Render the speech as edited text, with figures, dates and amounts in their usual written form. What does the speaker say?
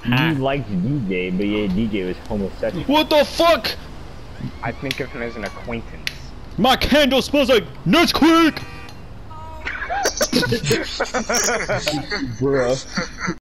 You liked DJ, but yeah, DJ was homosexual. What the fuck? I think of him as an acquaintance. My candle smells like Nesquik! Bruh.